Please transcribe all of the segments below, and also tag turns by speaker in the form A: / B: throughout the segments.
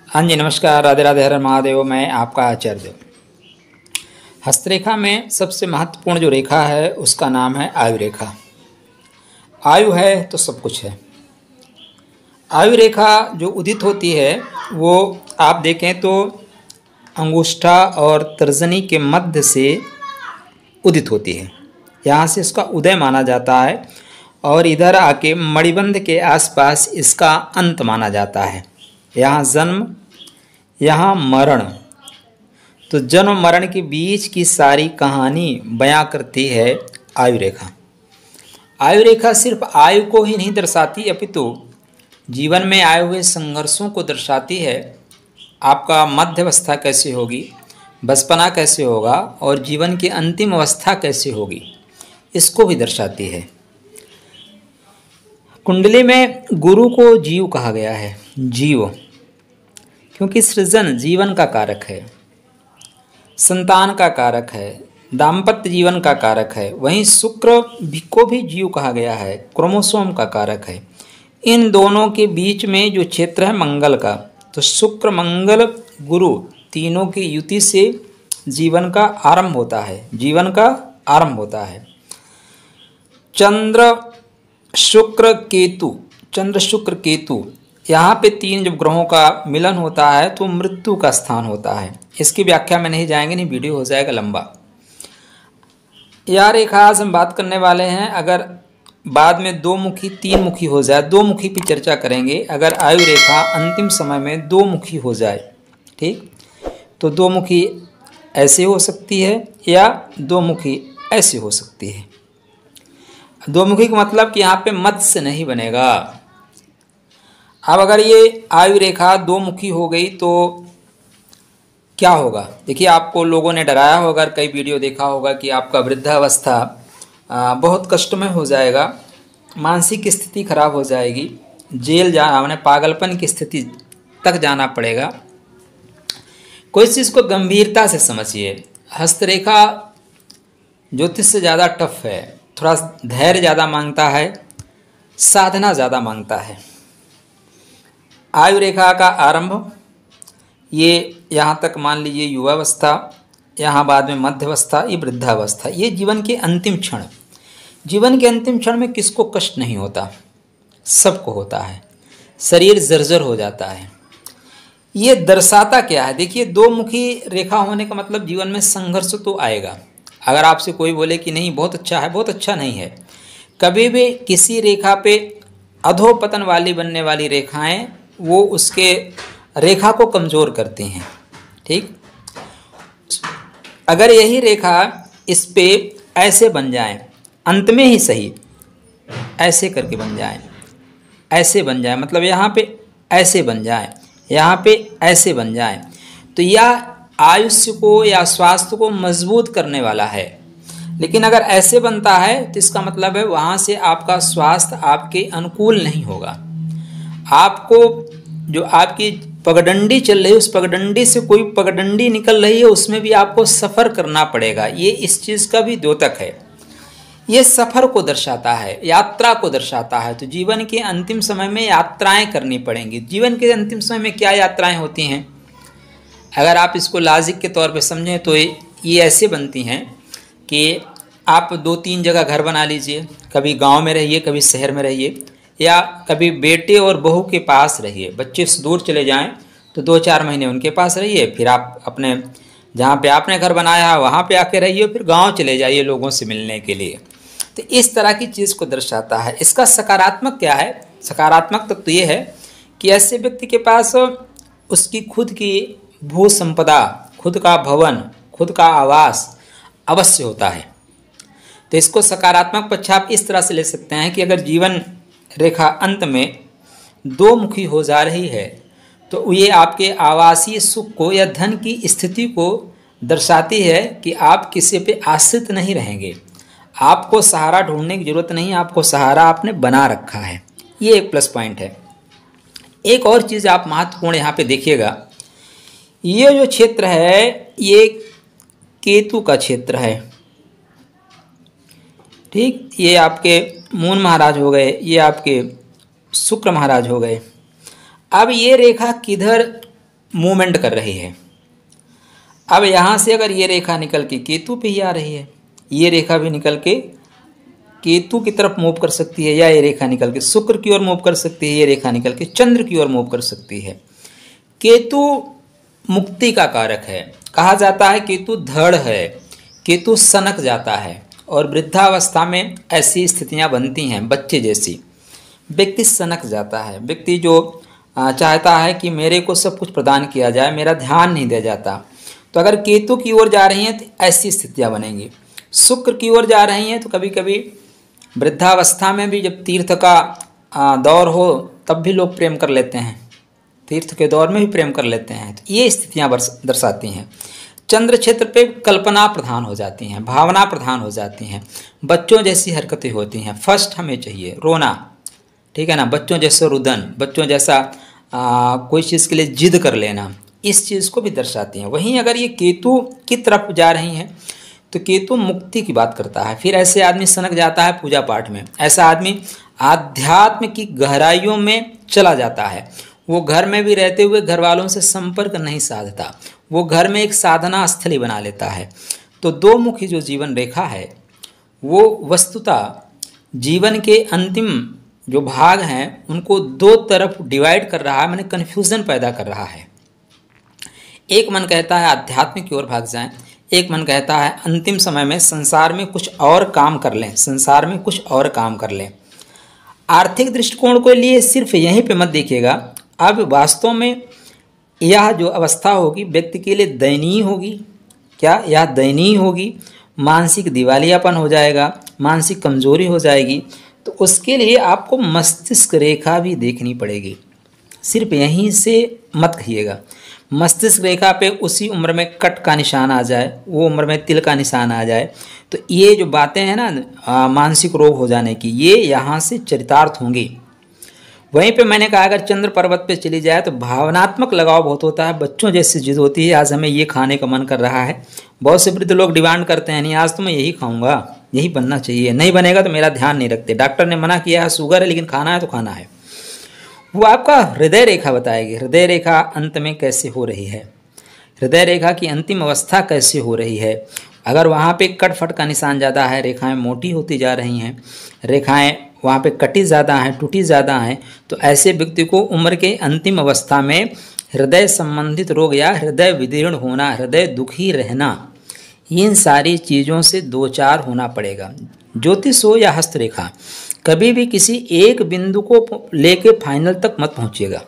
A: हाँ जी, नमस्कार, राधे राधे, हर महादेव। मैं आपका आचार्य। हस्तरेखा में सबसे महत्वपूर्ण जो रेखा है उसका नाम है आयु रेखा। आयु है तो सब कुछ है। आयु रेखा जो उदित होती है वो आप देखें तो अंगूष्ठा और तर्जनी के मध्य से उदित होती है। यहाँ से इसका उदय माना जाता है और इधर आके मणिबंध के आसपास इसका अंत माना जाता है। यहाँ जन्म, यहाँ मरण। तो जन्म मरण के बीच की सारी कहानी बयां करती है आयु रेखा। आयु रेखा सिर्फ आयु को ही नहीं दर्शाती अपितु जीवन में आए हुए संघर्षों को दर्शाती है। आपका मध्यावस्था कैसे होगी, बचपना कैसे होगा और जीवन की अंतिम अवस्था कैसे होगी, इसको भी दर्शाती है। कुंडली में गुरु को जीव कहा गया है। जीव क्योंकि सृजन जीवन का कारक है, संतान का कारक है, दाम्पत्य जीवन का कारक है। वहीं शुक्र को भी जीव कहा गया है, क्रोमोसोम का कारक है। इन दोनों के बीच में जो क्षेत्र है मंगल का, तो शुक्र मंगल गुरु तीनों की युति से जीवन का आरंभ होता है। जीवन का आरंभ होता है। चंद्र शुक्र केतु, चंद्र शुक्र केतु, यहाँ पे तीन जब ग्रहों का मिलन होता है तो मृत्यु का स्थान होता है। इसकी व्याख्या में नहीं जाएंगे, नहीं वीडियो हो जाएगा लंबा। यह रेखा आज हम बात करने वाले हैं। अगर बाद में दो मुखी तीन मुखी हो जाए, दो मुखी की चर्चा करेंगे। अगर आयु रेखा अंतिम समय में दो मुखी हो जाए, ठीक, तो दो मुखी ऐसे हो सकती है या दो मुखी ऐसे हो सकती है। दो मुखी का मतलब कि यहाँ पे मत से नहीं बनेगा। अब अगर ये आयु रेखा दो मुखी हो गई तो क्या होगा? देखिए, आपको लोगों ने डराया होगा, कई वीडियो देखा होगा कि आपका वृद्धावस्था बहुत कष्टमय हो जाएगा, मानसिक स्थिति खराब हो जाएगी, जेल जाना, मैंने पागलपन की स्थिति तक जाना पड़ेगा। कोई चीज़ को गंभीरता से समझिए। हस्तरेखा ज्योतिष से ज़्यादा टफ है, थोड़ा धैर्य ज़्यादा मांगता है, साधना ज़्यादा मांगता है। आयु रेखा का आरंभ ये यहाँ तक मान लीजिए युवावस्था, यहाँ बाद में मध्यावस्था, ये वृद्धावस्था, ये जीवन के अंतिम क्षण। जीवन के अंतिम क्षण में किसको कष्ट नहीं होता? सबको होता है। शरीर जर्जर हो जाता है। ये दर्शाता क्या है? देखिए, दो मुखी रेखा होने का मतलब जीवन में संघर्ष तो आएगा। अगर आपसे कोई बोले कि नहीं बहुत अच्छा है, बहुत अच्छा नहीं है। कभी भी किसी रेखा पे अधोपतन वाली बनने वाली रेखाएं वो उसके रेखा को कमज़ोर करती हैं, ठीक। अगर यही रेखा इस पे ऐसे बन जाए, अंत में ही सही, ऐसे करके बन जाए, ऐसे बन जाए, मतलब यहाँ पे ऐसे बन जाए, यहाँ पे ऐसे बन जाए, तो यह आयुष्य को या स्वास्थ्य को मजबूत करने वाला है। लेकिन अगर ऐसे बनता है तो इसका मतलब है वहाँ से आपका स्वास्थ्य आपके अनुकूल नहीं होगा। आपको जो आपकी पगडंडी चल रही है, उस पगडंडी से कोई पगडंडी निकल रही है, उसमें भी आपको सफ़र करना पड़ेगा। ये इस चीज़ का भी द्योतक है। ये सफ़र को दर्शाता है, यात्रा को दर्शाता है। तो जीवन के अंतिम समय में यात्राएं करनी पड़ेंगी। जीवन के अंतिम समय में क्या यात्राएं होती हैं? अगर आप इसको लॉजिक के तौर पे समझें तो ये ऐसे बनती हैं कि आप दो तीन जगह घर बना लीजिए। कभी गांव में रहिए, कभी शहर में रहिए, या कभी बेटे और बहू के पास रहिए। बच्चे से दूर चले जाएं तो 2-4 महीने उनके पास रहिए, फिर आप अपने जहाँ पे आपने घर बनाया है वहाँ पे आके रहिए, फिर गांव चले जाइए लोगों से मिलने के लिए। तो इस तरह की चीज़ को दर्शाता है। इसका सकारात्मक क्या है? सकारात्मक तत्व तो ये है कि ऐसे व्यक्ति के पास उसकी खुद की भू संपदा, खुद का भवन, खुद का आवास अवश्य होता है। तो इसको सकारात्मक पक्ष आप इस तरह से ले सकते हैं कि अगर जीवन रेखा अंत में दो मुखी हो जा रही है तो ये आपके आवासीय सुख को या धन की स्थिति को दर्शाती है कि आप किसी पे आश्रित नहीं रहेंगे। आपको सहारा ढूंढने की जरूरत नहीं, आपको सहारा आपने बना रखा है। ये एक प्लस पॉइंट है। एक और चीज़ आप महत्वपूर्ण यहाँ पे देखिएगा, ये जो क्षेत्र है ये केतु का क्षेत्र है, ठीक। ये आपके मून महाराज हो गए, ये आपके शुक्र महाराज हो गए। अब ये रेखा किधर मूवमेंट कर रही है। अब यहाँ से अगर ये रेखा निकल के केतु पे ही आ रही है, ये रेखा भी निकल के केतु की तरफ मूव कर सकती है, या ये रेखा निकल के शुक्र की ओर मूव कर सकती है, ये रेखा निकल के चंद्र की ओर मूव कर सकती है। केतु मुक्ति का कारक है, कहा जाता है केतु धड़ है, केतु सनक जाता है, और वृद्धावस्था में ऐसी स्थितियां बनती हैं बच्चे जैसी। व्यक्ति सनक जाता है, व्यक्ति जो चाहता है कि मेरे को सब कुछ प्रदान किया जाए, मेरा ध्यान नहीं दिया जाता। तो अगर केतु की ओर जा रही हैं तो ऐसी स्थितियां बनेंगी। शुक्र की ओर जा रही हैं तो कभी कभी वृद्धावस्था में भी जब तीर्थ का दौर हो तब भी लोग प्रेम कर लेते हैं, तीर्थ के दौर में भी प्रेम कर लेते हैं। तो ये स्थितियां दर्शाती हैं। चंद्र क्षेत्र पे कल्पना प्रधान हो जाती हैं, भावना प्रधान हो जाती हैं, बच्चों जैसी हरकतें होती हैं। फर्स्ट हमें चाहिए रोना, ठीक है ना, बच्चों जैसा रुदन, बच्चों जैसा कोई चीज़ के लिए जिद कर लेना, इस चीज़ को भी दर्शाती हैं। वहीं अगर ये केतु की तरफ जा रही हैं तो केतु मुक्ति की बात करता है। फिर ऐसे आदमी सनक जाता है पूजा पाठ में, ऐसा आदमी आध्यात्म की गहराइयों में चला जाता है। वो घर में भी रहते हुए घर वालों से संपर्क नहीं साधता, वो घर में एक साधना स्थली बना लेता है। तो दो मुखी जो जीवन रेखा है वो वस्तुतः जीवन के अंतिम जो भाग हैं उनको दो तरफ डिवाइड कर रहा है, माने कन्फ्यूज़न पैदा कर रहा है। एक मन कहता है आध्यात्म की ओर भाग जाएं, एक मन कहता है अंतिम समय में संसार में कुछ और काम कर लें, संसार में कुछ और काम कर लें। आर्थिक दृष्टिकोण को लिए सिर्फ यहीं पे मत देखिएगा। अब वास्तव में यह जो अवस्था होगी व्यक्ति के लिए दयनीय होगी। क्या यह दयनीय होगी? मानसिक दिवालियापन हो जाएगा, मानसिक कमजोरी हो जाएगी। तो उसके लिए आपको मस्तिष्क रेखा भी देखनी पड़ेगी। सिर्फ यहीं से मत कहिएगा। मस्तिष्क रेखा पे उसी उम्र में कट का निशान आ जाए, वो उम्र में तिल का निशान आ जाए, तो ये जो बातें हैं ना मानसिक रोग हो जाने की, ये यहाँ से चरितार्थ होंगी। वहीं पे मैंने कहा अगर चंद्र पर्वत पे चली जाए तो भावनात्मक लगाव बहुत होता है, बच्चों जैसी जिद होती है। आज हमें ये खाने का मन कर रहा है, बहुत से वृद्ध लोग डिमांड करते हैं, नहीं आज तो मैं यही खाऊंगा, यही बनना चाहिए, नहीं बनेगा तो मेरा ध्यान नहीं रखते, डॉक्टर ने मना किया है, शुगर है लेकिन खाना है तो खाना है। वो आपका हृदय रेखा बताएगी, हृदय रेखा अंत में कैसे हो रही है, हृदय रेखा की अंतिम अवस्था कैसे हो रही है। अगर वहाँ पे कटफट का निशान ज़्यादा है, रेखाएं मोटी होती जा रही हैं, रेखाएं वहाँ पे कटी ज़्यादा हैं, टूटी ज़्यादा हैं, तो ऐसे व्यक्ति को उम्र के अंतिम अवस्था में हृदय संबंधित रोग या हृदय विदीर्ण होना, हृदय दुखी रहना, इन सारी चीज़ों से दो चार होना पड़ेगा। ज्योतिष हो या हस्तरेखा, कभी भी किसी एक बिंदु को लेके फाइनल तक मत पहुँचिएगा।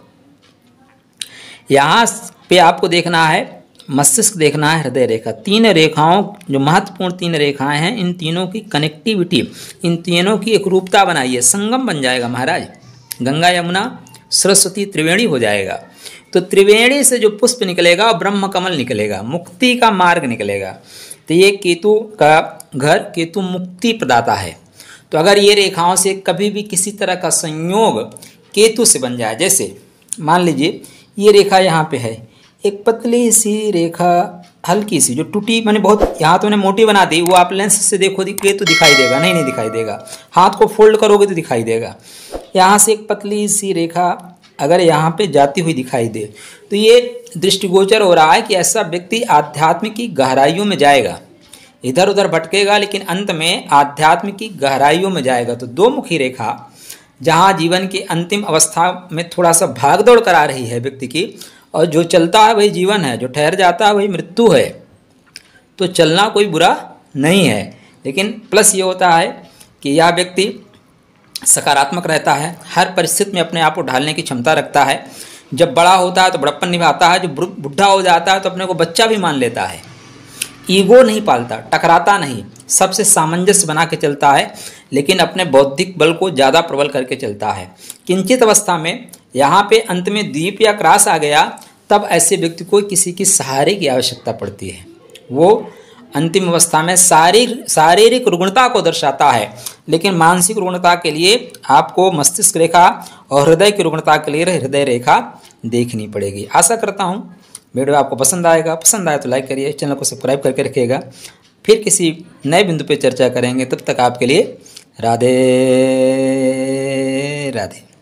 A: यहाँ पे आपको देखना है, मस्तिष्क देखना है, हृदय रेखा, तीन रेखाओं जो महत्वपूर्ण तीन रेखाएं हैं, इन तीनों की कनेक्टिविटी, इन तीनों की एक रूपता बनाइए, संगम बन जाएगा महाराज। गंगा यमुना सरस्वती त्रिवेणी हो जाएगा। तो त्रिवेणी से जो पुष्प निकलेगा ब्रह्म कमल निकलेगा, मुक्ति का मार्ग निकलेगा। तो ये केतु का घर, केतु मुक्ति प्रदाता है। तो अगर ये रेखाओं से कभी भी किसी तरह का संयोग केतु से बन जाए, जैसे मान लीजिए ये रेखा यहाँ पे है, एक पतली सी रेखा हल्की सी जो टूटी, मैंने बहुत यहाँ तो मैंने मोटी बना दी, वो आप लेंस से देखोगे तो दिखाई देगा, नहीं दिखाई देगा, हाथ को फोल्ड करोगे तो दिखाई देगा। यहाँ से एक पतली सी रेखा अगर यहाँ पे जाती हुई दिखाई दे तो ये दृष्टिगोचर हो रहा है कि ऐसा व्यक्ति आध्यात्म की गहराइयों में जाएगा, इधर उधर भटकेगा लेकिन अंत में आध्यात्म की गहराइयों में जाएगा। तो दो मुखी रेखा जहाँ जीवन की अंतिम अवस्था में थोड़ा सा भागदौड़ करा रही है व्यक्ति की, और जो चलता है वही जीवन है, जो ठहर जाता है वही मृत्यु है। तो चलना कोई बुरा नहीं है, लेकिन प्लस ये होता है कि यह व्यक्ति सकारात्मक रहता है, हर परिस्थिति में अपने आप को ढालने की क्षमता रखता है। जब बड़ा होता है तो बड़प्पन निभाता है, जो बुढ़ा हो जाता है तो अपने को बच्चा भी मान लेता है, ईगो नहीं पालता, टकराता नहीं, सबसे सामंजस्य बना के चलता है, लेकिन अपने बौद्धिक बल को ज़्यादा प्रबल करके चलता है। किंचित अवस्था में यहाँ पे अंत में द्वीप या क्रास आ गया, तब ऐसे व्यक्ति को किसी की सहारे की आवश्यकता पड़ती है। वो अंतिम अवस्था में शारीरिक रुग्णता को दर्शाता है, लेकिन मानसिक रुग्णता के लिए आपको मस्तिष्क रेखा और हृदय की रुग्णता के लिए हृदय रेखा देखनी पड़ेगी। आशा करता हूँ वीडियो आपको पसंद आएगा, पसंद आए तो लाइक करिए, चैनल को सब्सक्राइब करके रखिएगा। फिर किसी नए बिंदु पर चर्चा करेंगे, तब तक आपके लिए राधे राधे।